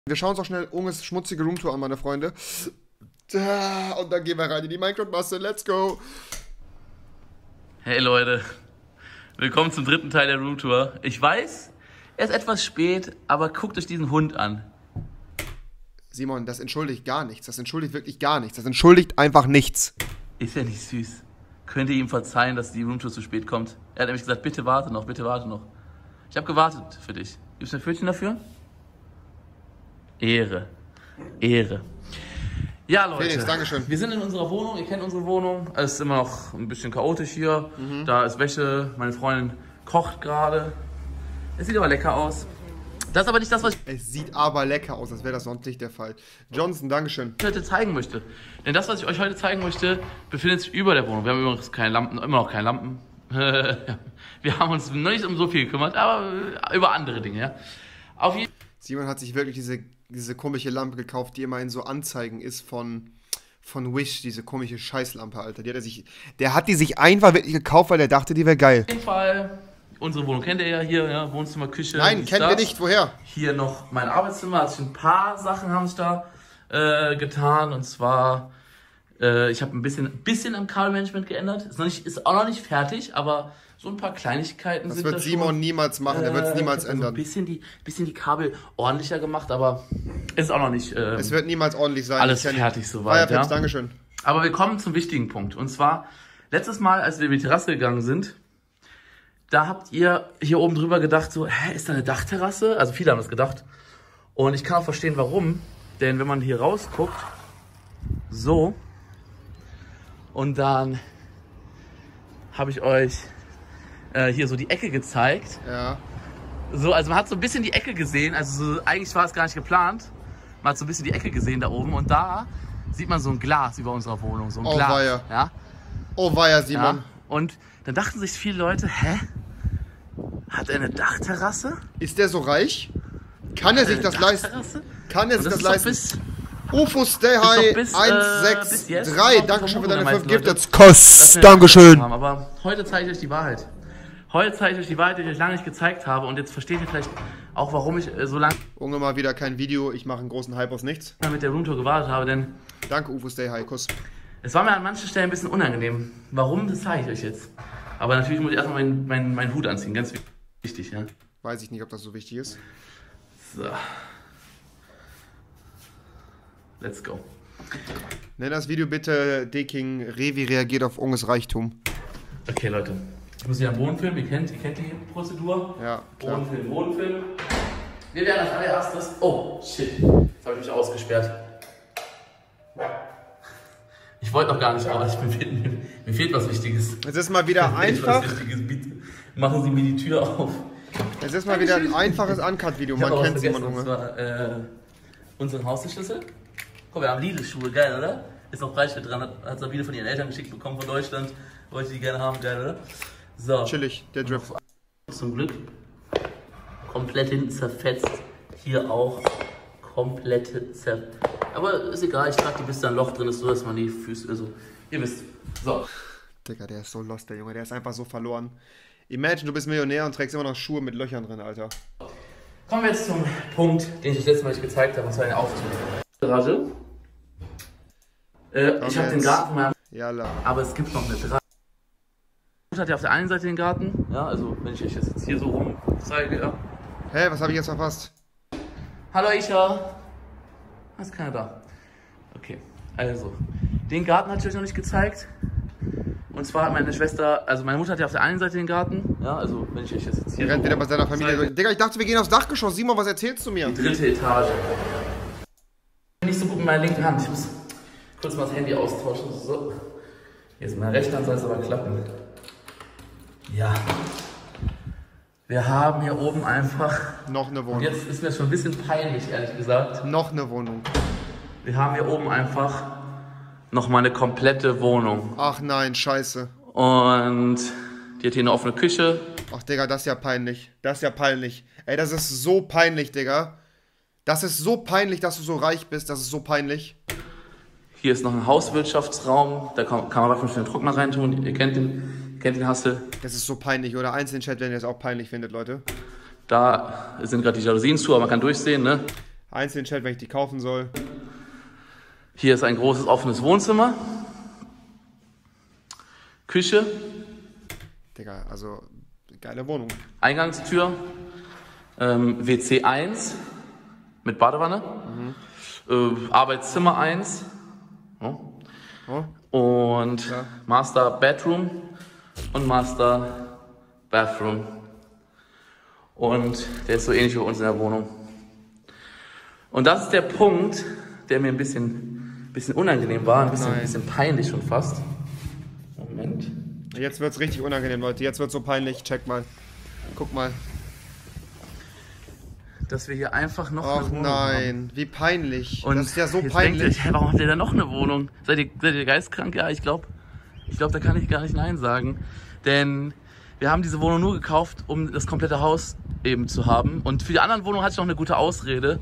Wir schauen uns auch schnell Unges schmutzige Roomtour an, meine Freunde. Und dann gehen wir rein in die Minecraft-Masse. Let's go! Hey Leute, willkommen zum dritten Teil der Roomtour. Ich weiß, er ist etwas spät, aber guckt euch diesen Hund an. Simon, das entschuldigt gar nichts. Das entschuldigt wirklich gar nichts. Das entschuldigt einfach nichts. Ist ja nicht süß. Könnt ihr ihm verzeihen, dass die Roomtour zu spät kommt? Er hat nämlich gesagt, bitte warte noch, bitte warte noch. Ich habe gewartet für dich. Gibt's ein Pfötchen dafür? Ehre. Ehre. Ja, Leute, Felix, Dankeschön. Wir sind in unserer Wohnung, ihr kennt unsere Wohnung. Es ist immer noch ein bisschen chaotisch hier. Da ist Wäsche, meine Freundin kocht gerade. Es sieht aber lecker aus. Das ist aber nicht das, was Es sieht aber lecker aus, als wäre das sonst nicht der Fall. Johnson, Dankeschön. ich heute zeigen möchte. Denn das, was ich euch heute zeigen möchte, befindet sich über der Wohnung. Wir haben übrigens keine Lampen, immer noch keine Lampen. Wir haben uns noch nicht um so viel gekümmert, aber über andere Dinge, ja. Auf jeden Simon hat sich wirklich diese komische Lampe gekauft, die immer in so Anzeigen ist von Wish, diese komische Scheißlampe, Alter. Der hat die sich einfach wirklich gekauft, weil er dachte, die wäre geil. Fall, unsere Wohnung kennt ihr ja hier, ja, Wohnzimmer, Küche. Nein, kennen wir nicht. Woher? Hier noch mein Arbeitszimmer, also ein paar Sachen haben sich da getan. Und zwar, ich habe ein bisschen am Kabelmanagement geändert. Ist auch noch nicht fertig, aber so ein paar Kleinigkeiten Das sind wird da Simon schon. niemals machen, der wird es niemals Ich hab so ändern. ein bisschen die Kabel ordentlicher gemacht, aber ist auch noch nicht Es wird niemals ordentlich sein. alles Ich kenn ihn. fertig soweit. Fireflips, Ja? Dankeschön. Aber wir kommen zum wichtigen Punkt. Und zwar, letztes Mal, als wir über die Terrasse gegangen sind, da habt ihr hier oben drüber gedacht, so, hä, ist da eine Dachterrasse? Also viele haben das gedacht. Und ich kann auch verstehen, warum. Denn wenn man hier rausguckt, so, und dann habe ich euch hier so die Ecke gezeigt. Ja. So, also man hat so ein bisschen die Ecke gesehen. Also so, eigentlich war es gar nicht geplant. Man hat so ein bisschen die Ecke gesehen da oben. Und da sieht man so ein Glas über unserer Wohnung. So ein Oh, Glas. weia. Ja? Oh, weia, Ja? Simon. Und dann dachten sich viele Leute, hä? Hat er eine Dachterrasse? Ist der so reich? Kann er sich das leisten? Dachterrasse? Kann er Und sich das ist doch leisten? bis, UFO Stay doch High bis, bis 163. jetzt noch Dankeschön für deine Vermutung 5 der Gifts. dass wir eine Kost. Dachterrasse Dankeschön. haben. Aber heute zeige ich euch die Wahrheit. Heute zeige ich euch die Wahrheit, die ich euch lange nicht gezeigt habe. Und jetzt versteht ihr vielleicht auch, warum ich so lange Unge, mal wieder kein Video. Ich mache einen großen Hype aus nichts. mit der Roomtour gewartet habe. Denn Danke, UFO Stay High. Kuss. es war mir an manchen Stellen ein bisschen unangenehm. Warum, das zeige ich euch jetzt. Aber natürlich muss ich erstmal meinen Hut anziehen. Ganz wichtig, ja. Weiß ich nicht, ob das so wichtig ist. So. Let's go. Nenn das Video bitte D-King Revi reagiert auf Unges Reichtum. Okay, Leute. Ich muss hier am Boden filmen. Ihr kennt die Prozedur. Ja, klar. Boden filmen. Wir werden als allererstes... Oh, shit. Jetzt habe ich mich ausgesperrt. Ich wollte noch gar nicht, aber mir fehlt was Wichtiges. Es ist mal wieder Mir fehlt was einfach. Wichtiges. Bitte machen Sie mir die Tür auf. Es ist mal wieder ein einfaches Uncut-Video. Ich hab Man noch was kennt Simon, vergessen, und Unge. zwar unseren Haustürschlüssel. Guck, wir haben Lidl-Schuhe, geil, oder? Ist noch Preisschild dran, hat Sabine von ihren Eltern geschickt bekommen von Deutschland. Wollte die gerne haben, geil, oder? So. Chillig, der Drip. Zum Glück komplett hinten zerfetzt. Hier auch komplett zerfetzt. Aber ist egal, ich trage die, bis da ein Loch drin ist, so dass man die Füße, also, ihr wisst. So. Digga, der ist so lost, der Junge. Der ist einfach so verloren. Imagine, du bist Millionär und trägst immer noch Schuhe mit Löchern drin, Alter. Kommen wir jetzt zum Punkt, den ich das letzte Mal nicht gezeigt habe, und zwar eine Garage. Ich habe den Garten mal, Jalla. aber es gibt noch eine Terrasse. Hat ja auf der einen Seite den Garten, ja, also wenn ich euch das jetzt hier so rum zeige, ja. Hä, was habe ich jetzt verpasst? Hallo Isha. Ist keiner da. Okay, also, den Garten hatte ich euch noch nicht gezeigt. Und zwar hat meine Schwester, also meine Mutter hat ja auf der einen Seite den Garten, ja, also wenn ich euch das jetzt hier Der rennt so wieder bei seiner Familie. zeige. Digga, ich dachte, wir gehen aufs Dachgeschoss. Simon, was erzählst du mir? Die dritte Etage. Nicht so gut mit meiner linken Hand. Ich muss kurz mal das Handy austauschen. So. Jetzt mit meiner rechten Hand soll es aber klappen. Ja. Wir haben hier oben einfach. Noch eine Und Wohnung. jetzt ist mir schon ein bisschen peinlich, ehrlich gesagt. Noch eine Wohnung. Wir haben hier oben einfach nochmal eine komplette Wohnung. Ach nein, scheiße. Und die hat hier eine offene Küche. Ach, Digga, das ist ja peinlich. Das ist ja peinlich. Ey, das ist so peinlich, Digga. Das ist so peinlich, dass du so reich bist. Das ist so peinlich. Hier ist noch ein Hauswirtschaftsraum. Da kann man was für den Trockner reintun. Ihr kennt den Hassel. Das ist so peinlich. Oder eins in den Chat, wenn ihr es auch peinlich findet, Leute. Da sind gerade die Jalousien zu, aber man kann durchsehen, ne? Einzeln Chat, wenn ich die kaufen soll. Hier ist ein großes offenes Wohnzimmer. Küche. Digga, also geile Wohnung. Eingangstür. WC 1 mit Badewanne. Arbeitszimmer 1. Und ja. Master Bedroom und Master Bathroom. Und der ist so ähnlich wie bei uns in der Wohnung. Und das ist der Punkt, der mir ein bisschen unangenehm war, ein bisschen peinlich schon fast. Moment. Jetzt wird's richtig unangenehm, Leute. Jetzt wird's so peinlich. Check mal. Guck mal. Dass wir hier einfach noch eine Wohnung haben. Wie peinlich. Und das ist ja so peinlich. Hey, warum habt ihr da noch eine Wohnung? Seid ihr geistkrank? Ja, ich glaube, da kann ich gar nicht Nein sagen. Denn wir haben diese Wohnung nur gekauft, um das komplette Haus eben zu haben. Und für die anderen Wohnungen hatte ich noch eine gute Ausrede.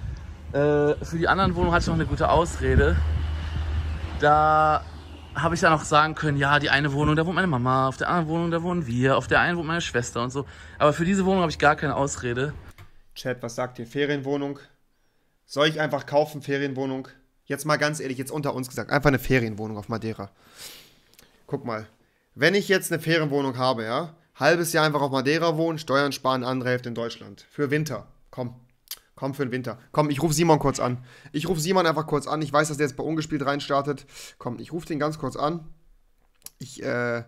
Da habe ich dann auch sagen können, ja, die eine Wohnung, da wohnt meine Mama, auf der anderen Wohnung, da wohnen wir, auf der einen wohnt meine Schwester und so. Aber für diese Wohnung habe ich gar keine Ausrede. Chat, was sagt ihr? Ferienwohnung? Soll ich einfach kaufen, Ferienwohnung? Jetzt mal ganz ehrlich, jetzt unter uns gesagt, einfach eine Ferienwohnung auf Madeira. Guck mal, wenn ich jetzt eine Ferienwohnung habe, ja, halbes Jahr einfach auf Madeira wohnen, Steuern sparen, andere Hälfte in Deutschland. Für Winter, komm für den Winter. Komm, ich rufe Simon kurz an. Ich rufe Simon einfach kurz an. Ich weiß, dass der jetzt bei Ungespielt reinstartet. Komm, ich rufe den ganz kurz an. Der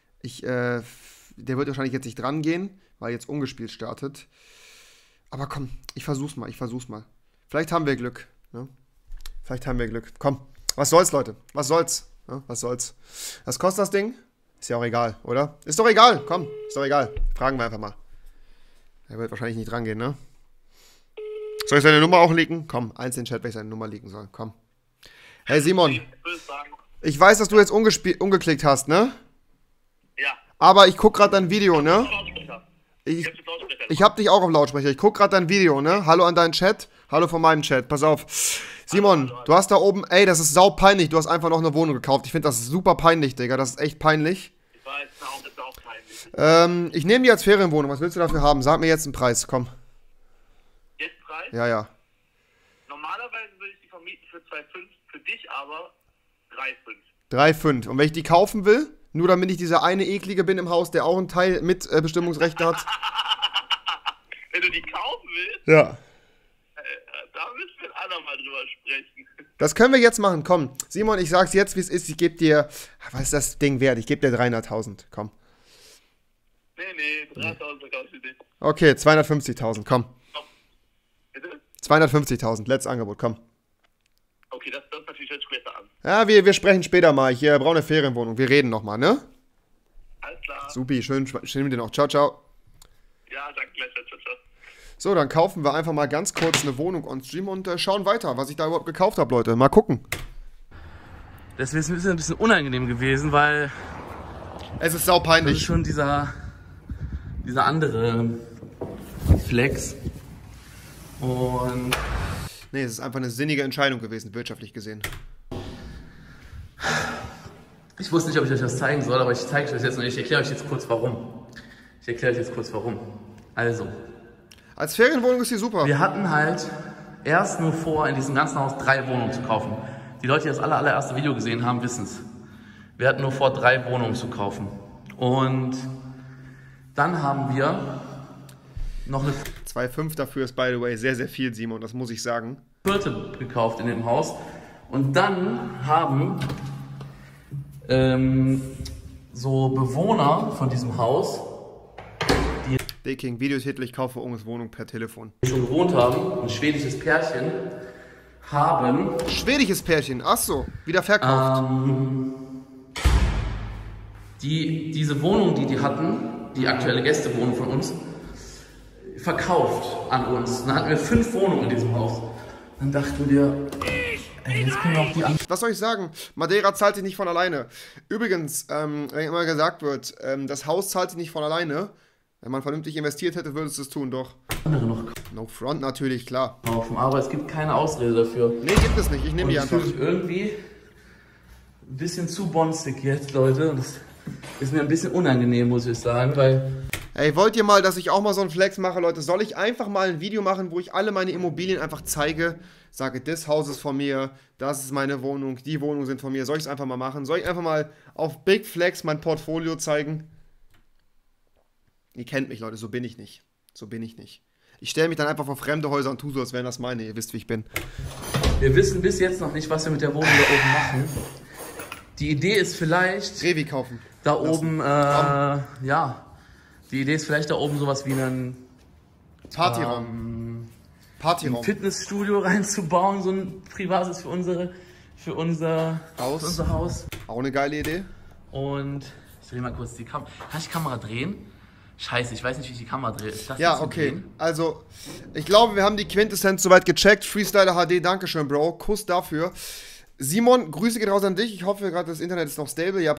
wird wahrscheinlich jetzt nicht dran gehen, weil jetzt Ungespielt startet. Aber komm, ich versuch's mal. Vielleicht haben wir Glück. Ne? Komm, was soll's, Leute? Was soll's? Was kostet das Ding? Ist ja auch egal, oder? Ist doch egal, komm, ist doch egal. Fragen wir einfach mal. Er wird wahrscheinlich nicht dran gehen, ne? Soll ich seine Nummer auch leaken? Komm, eins in den Chat, wenn ich seine Nummer leaken soll. Komm. Hey Simon, ich weiß, dass du jetzt umgeklickt hast, ne? Ja. Aber ich guck gerade dein Video, ne? Ich hab dich auch auf Lautsprecher. Ich guck gerade dein Video, ne? Hallo an deinen Chat. Hallo von meinem Chat. Pass auf. Simon, du hast da oben, ey, das ist sau peinlich. Du hast einfach noch eine Wohnung gekauft. Ich finde das super peinlich, Digga. Das ist echt peinlich. Ich weiß, das ist auch peinlich. Ich nehme die als Ferienwohnung. Was willst du dafür haben? Sag mir jetzt einen Preis, komm. Jetzt Preis? Ja. Normalerweise würde ich die vermieten für 2,5, für dich aber 3,5. Und wenn ich die kaufen will, nur damit ich dieser eine Eklige bin im Haus, der auch einen Teil mit Bestimmungsrechte hat. Wenn du die kaufen willst? Ja. Da müssen wir ein andermal drüber sprechen. Das können wir jetzt machen, komm. Simon, ich sag's jetzt, wie es ist. Ich gebe dir, was ist das Ding wert? Ich gebe dir 300.000, komm. Nee, 3.000 kaufst du nicht. Okay, 250.000, komm. Bitte? 250.000, letztes Angebot, komm. Okay, das natürlich jetzt später an. Ja, wir sprechen später mal. Ich brauche eine Ferienwohnung. Wir reden nochmal, ne? Alles klar. Supi, schön mit dir noch. Ciao, ciao. Ja, danke gleich. Ciao. So, dann kaufen wir einfach mal ganz kurz eine Wohnung on Stream und schauen weiter, was ich da überhaupt gekauft habe, Leute. Mal gucken. Das ist ein bisschen unangenehm gewesen, weil es ist saupeinlich. Das ist schon dieser andere Flex. Und nee, es ist einfach eine sinnige Entscheidung gewesen, wirtschaftlich gesehen. Ich wusste nicht, ob ich euch das zeigen soll, aber ich zeige euch das jetzt und ich erkläre euch jetzt kurz warum. Also. Als Ferienwohnung ist die super. Wir hatten halt erst nur vor, in diesem ganzen Haus 3 Wohnungen zu kaufen. Die Leute, die das allererste Video gesehen haben, wissen es. Wir hatten nur vor, 3 Wohnungen zu kaufen. Und dann haben wir noch eine 2,5 dafür ist, by the way, sehr, sehr viel, Simon, das muss ich sagen. 4. gekauft in dem Haus. Und dann haben so Bewohner von diesem Haus, D-King, Videotitel, ich kaufe Unges Wohnung per Telefon. Die schon gewohnt haben, ein schwedisches Pärchen, haben... Schwedisches Pärchen, ach so, wieder verkauft. Diese Wohnung, die hatten, die aktuelle Gästewohnung von uns, verkauft an uns. Dann hatten wir 5 Wohnungen in diesem Haus. Dann dachten wir, ey, jetzt können wir auch die anderen... Was soll ich sagen? Madeira zahlt sich nicht von alleine. Übrigens, wenn immer gesagt wird, das Haus zahlt sich nicht von alleine. Wenn man vernünftig investiert hätte, würdest du es tun, doch. Andere noch No front natürlich, klar. kaufen, aber es gibt keine Ausrede dafür. Nee, gibt es nicht. Ich nehme die Und einfach. ich fühle mich irgendwie ein bisschen zu bonsig jetzt, Leute. Und das ist mir ein bisschen unangenehm, muss ich sagen, weil Ey, wollt ihr mal, dass ich auch mal so einen Flex mache, Leute? Soll ich einfach mal ein Video machen, wo ich alle meine Immobilien einfach zeige? Sage, das Haus ist von mir, das ist meine Wohnung, die Wohnungen sind von mir. Soll ich es einfach mal machen? Soll ich einfach mal auf Big Flex mein Portfolio zeigen? Ihr kennt mich, Leute, so bin ich nicht. So bin ich nicht. Ich stelle mich dann einfach vor fremde Häuser und tue so, als wären das meine. Ihr wisst, wie ich bin. Wir wissen bis jetzt noch nicht, was wir mit der Wohnung da oben machen. Die Idee ist vielleicht... Revi kaufen. Da oben, ja, die Idee ist vielleicht da oben sowas wie ein Partyraum. Ein Fitnessstudio reinzubauen, so ein privates für unser Haus. Auch eine geile Idee. Und ich drehe mal kurz die Kamera. Kann ich die Kamera drehen? Scheiße, ich weiß nicht, wie ich die Kamera drehe. Ist das ja, jetzt okay. Drehen? Also, ich glaube, wir haben die Quintessenz soweit gecheckt. Freestyler HD, Dankeschön, Bro. Kuss dafür. Simon, Grüße geht raus an dich. Ich hoffe gerade, das Internet ist noch stable. Ja,